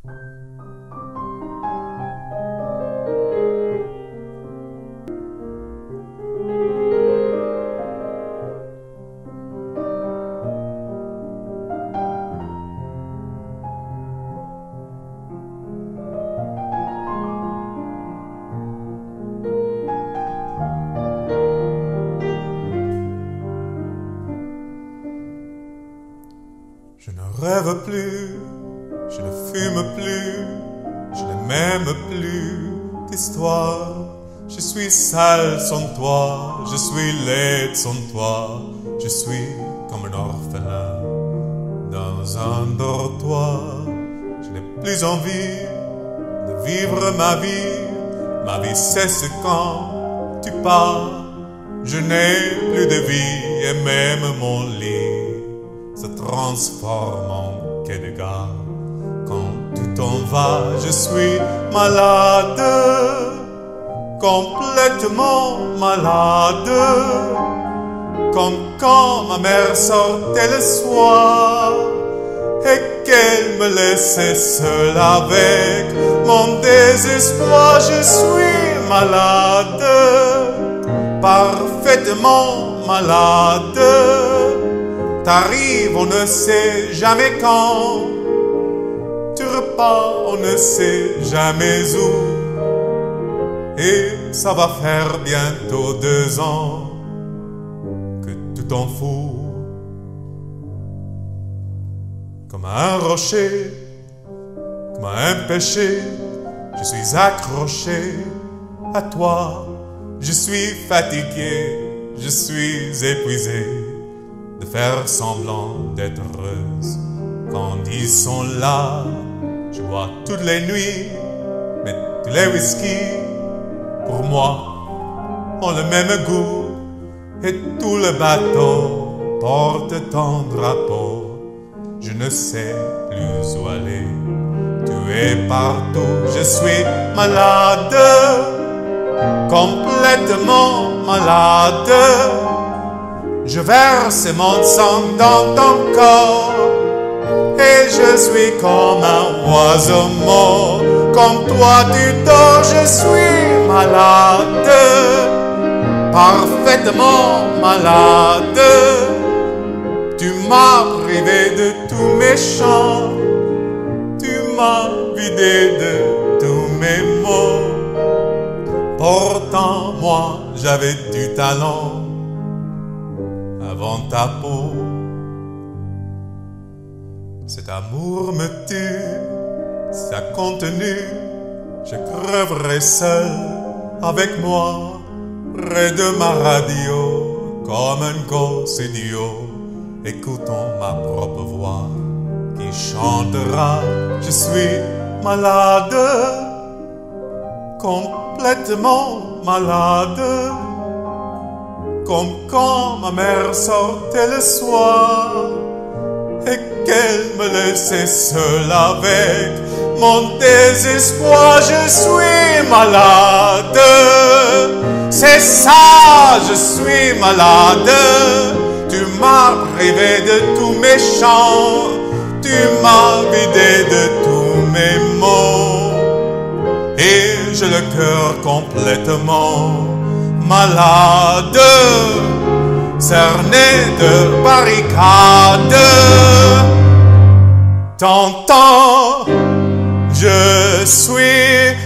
Je ne rêve plus, je ne fume plus, je ne m'aime plus d'histoire. Je suis sale sans toi, je suis laide sans toi, je suis comme un orphelin dans un dortoir. Je n'ai plus envie de vivre ma vie cesse quand tu pars. Je n'ai plus de vie et même mon lit se transforme en quai de gare. Quand tu t'en vas, je suis malade, complètement malade, comme quand ma mère sortait le soir et qu'elle me laissait seule avec mon désespoir. Je suis malade, parfaitement malade. T'arrives, on ne sait jamais quand. Tu repars, on ne sait jamais où. Et ça va faire bientôt 2 ans que tu t'en fous. Comme un rocher, comme un péché, je suis accroché à toi. Je suis fatigué, je suis épuisé de faire semblant d'être heureuse. Quand ils sont là, je bois toutes les nuits, mais tous les whisky, pour moi, ont le même goût. Et tout le bateau porte ton drapeau. Je ne sais plus où aller, tu es partout. Je suis malade, complètement malade. Je verse mon sang dans ton corps et je suis comme un oiseau mort. Comme toi tu dors, je suis malade, parfaitement malade. Tu m'as privé de tous mes chants, tu m'as vidé de tous mes mots. Pourtant moi j'avais du talent avant ta peau. Cet amour me tue, sa contenue. Je crèverai seul avec moi, près de ma radio, comme un gosse idiot, écoutant ma propre voix qui chantera. Je suis malade, complètement malade, comme quand ma mère sortait le soir et qu'elle me laissait seule avec mon désespoir. Je suis malade, c'est ça, je suis malade. Tu m'as privé de tous mes chants, tu m'as vidé de tous mes mots, et j'ai le cœur complètement malade, cerné de barricades. T'entends, je suis